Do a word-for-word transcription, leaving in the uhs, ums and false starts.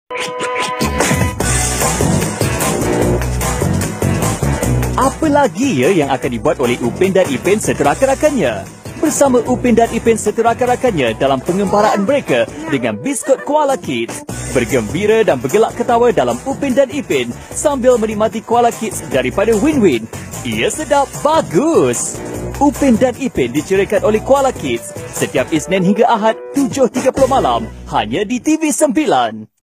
Apa lagi ya yang akan dibuat oleh Upin dan Ipin serta rakan-rakannya? Bersama Upin dan Ipin serta rakan-rakannya dalam pengembaraan mereka dengan biskut Koala Kids. Bergembira dan bergelak ketawa dalam Upin dan Ipin sambil menikmati Koala Kids daripada Win-Win. Ia sedap, bagus! Upin dan Ipin diceriakan oleh Koala Kids setiap Isnin hingga Ahad tujuh tiga puluh malam hanya di T V sembilan.